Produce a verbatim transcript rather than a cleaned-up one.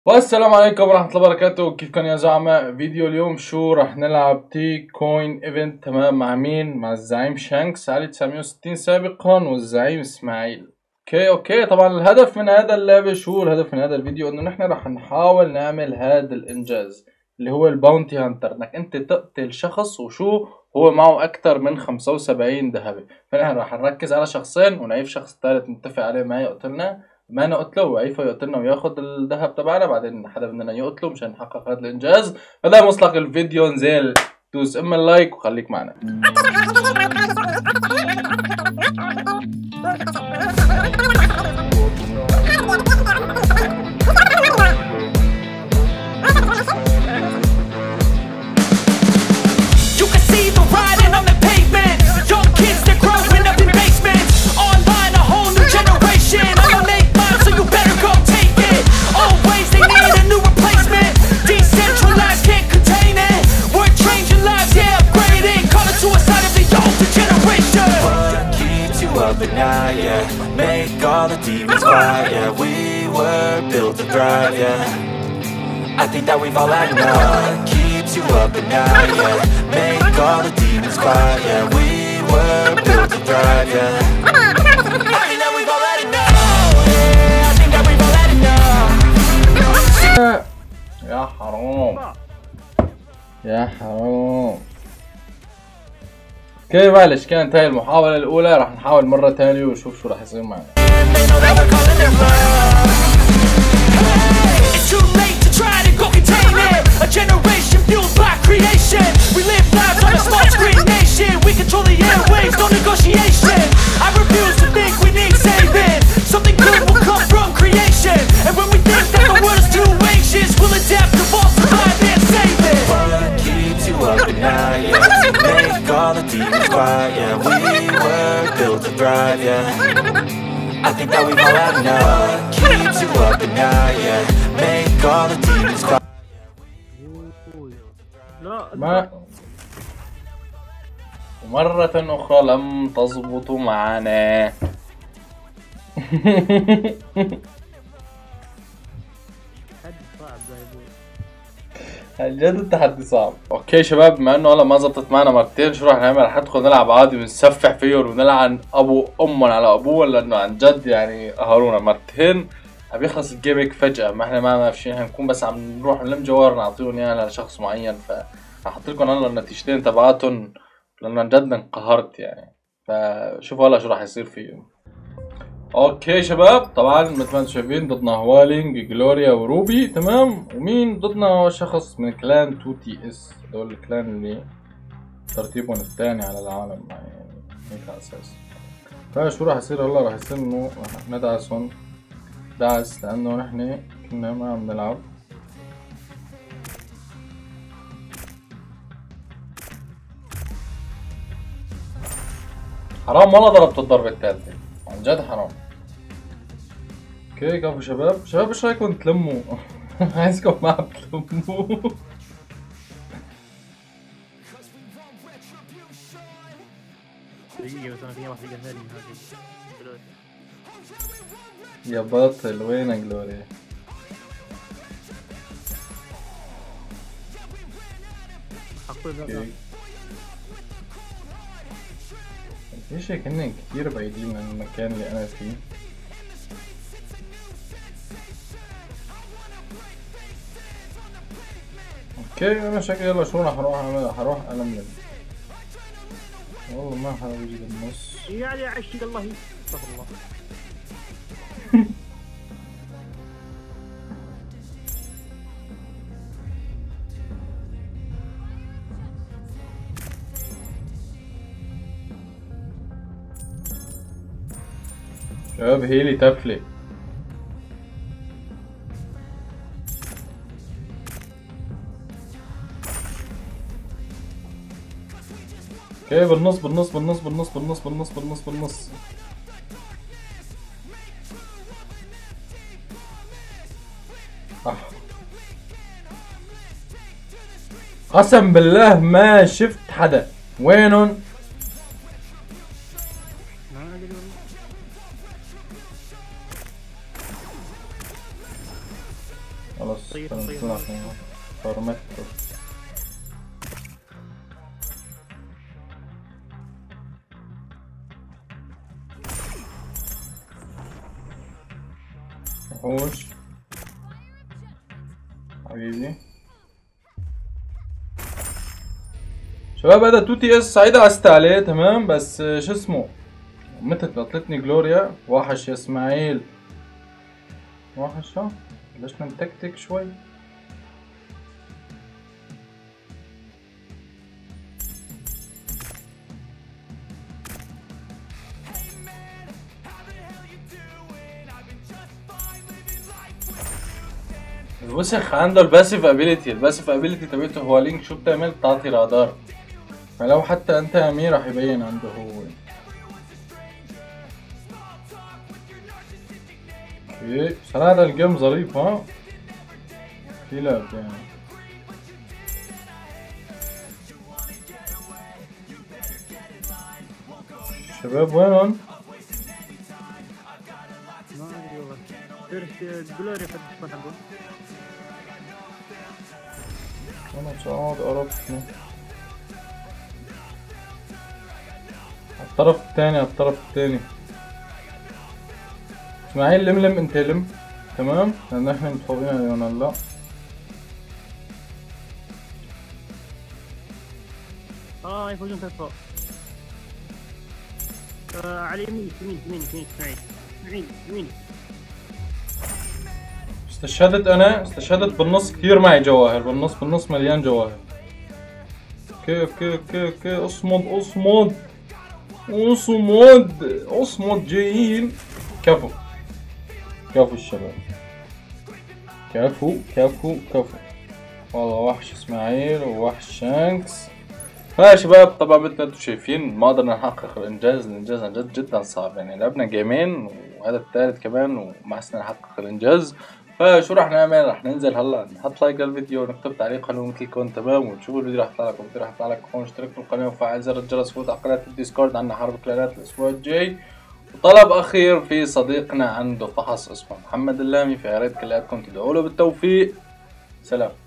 والسلام عليكم ورحمة الله وبركاته. كيفكم يا زعماء؟ فيديو اليوم شو رح نلعب؟ تي كوين ايفنت. تمام. مع مين؟ مع الزعيم شانكس علي تسعمية وستين سابقا والزعيم اسماعيل. اوكي اوكي طبعا الهدف من هذا اللعبة، شو الهدف من هذا الفيديو؟ انه نحن رح نحاول نعمل هذا الانجاز اللي هو الباونتي هانتر، انك انت تقتل شخص وشو هو معه اكثر من خمسة وسبعين ذهبي. فنحن رح نركز على شخصين ونعيف شخص ثالث نتفق عليه ما يقتلنا، ما نقتله وعيفه يقتلنا وياخد الذهب تبعنا، بعدين حدا مننا يقتله مشان نحقق هذا الانجاز. فده مصلح الفيديو، نزل دوس ام اللايك وخليك معنا. But now, yeah, make all the demons quiet. Yeah, we were built to thrive. Yeah, I think that we've all had enough. Keeps you up at night. Yeah, make all the demons quiet. Yeah, we were built to thrive. Yeah, I think that we've all had enough. Yeah, I think that we've all had enough. يا حرام يا حرام. اوكي معلش، كانت هاي المحاولة الأولى، رح نحاول مرة تانية ونشوف شو رح يصير معنا. All the demons quiet, yeah, we were built to thrive, yeah. I think that we've all had enough. Keeps you up at night, yeah. Make all the demons quiet. ما ومرة أخرى لم تضبط معنا. جد التحدي صعب. اوكي شباب، بما انه هلا ما زبطت معنا مرتين، شو راح نعمل؟ رح ندخل نلعب عادي ونسفح فيهم ونلعن ابو امهم على ابوه، لانه عن جد يعني قهرونا مرتين. عم يخلص الجيم هيك فجأة، ما احنا ما ماشيين، هنكون بس عم نروح نلم جوار نعطيهم اياها لشخص معين. فرح احط لكم هلا النتيجتين تبعاتهم، لانه عن جد انقهرت يعني. فشوفوا هلا شو راح يصير فيهم. اوكي شباب، طبعا مثل ما انتم شايفين ضدنا هوالينج، جلوريا وروبي. تمام. ومين ضدنا؟ هو شخص من كلان تو تي اس، دول الكلان اللي ترتيبهم الثاني على العالم يعني هيك على اساس. فشو راح يصير هلا؟ راح يصير انه رح ندعسهم دعس، لانه نحن كنا ما عم نلعب. حرام والله ضربت الضربة الثالثة، عن جد حرام. اوكي كفو شباب. شباب ايش رايكم تلموا؟ عايزكم ما عم تلموا. يا بطل وينك جلوريا؟ ليش هيك هن كتير بعيدين عن المكان اللي انا فيه؟ اوكي انا شكلي يلا شو راح اروح اعمل؟ حروح الملم. والله ما حدا بيجي بالنص. يا علي عشي الله استغفر الله. شباب هيلي تفلي. اوكي بالنص بالنص بالنص بالنص بالنص بالنص بالنص بالنص. آه. قسم بالله ما شفت حدا. وينهم؟ خلاص طيب، كانت طيب. طلع فرمت. وحوش حبيبي شباب. هذا تو تي اس سعيد عست عليه تمام، بس شو اسمه متت قتلتني جلوريا. وحش يا اسماعيل وحش. ها بلشنا نتكتك شوي. الوسخ عنده الباسيف ابيليتي، الباسيف ابيليتي تبعته هو لينك شو بتعمل؟ بتعطي رادار، فلو حتى انت يا امير راح يبين عنده هو. اوكي صراحة هذا الجيم ظريف. ها في لعب يعني. شباب وينهم؟ ما ادري والله. فيرست جلوري قد تكون حقه. انا صعود قربتني على الطرف الثاني، على الطرف الثاني. اسماعيل لم لم انت لم تمام، لان احنا متفوقين عليهم هلا. اه يفوزون ثلاث فوق. آه على يمين يمين يمين يمين اسماعيل يمين يمين. استشهدت انا، استشهدت بالنص كثير معي جواهر، بالنص بالنص مليان جواهر. اوكي اوكي اوكي اوكي اصمد اصمد اصمد اصمد جايين. كفو كفو الشباب، كفو كفو كفو والله. وحش اسماعيل ووحش شانكس. فيا شباب طبعا مثل انتم شايفين ما قدرنا نحقق الانجاز، الانجاز عن جد جدا صعب يعني. لعبنا جيمين وهذا الثالث كمان وما حسنا نحقق الانجاز. فشو راح نعمل؟ راح ننزل هلا نحط لايك للفيديو ونكتب تعليق حلو مثلكم تمام، وتشوفوا الفيديو راح يطلع لكم. الفيديو راح يطلع لكم، اشترك في القناه وفعل زر الجرس، فوت على قناه الديسكورد، عندنا حرب كلانات الاسبوع الجاي. وطلب اخير في صديقنا عنده فحص اسمه محمد اللامي، فيا ريت كلياتكم تدعوا له بالتوفيق. سلام.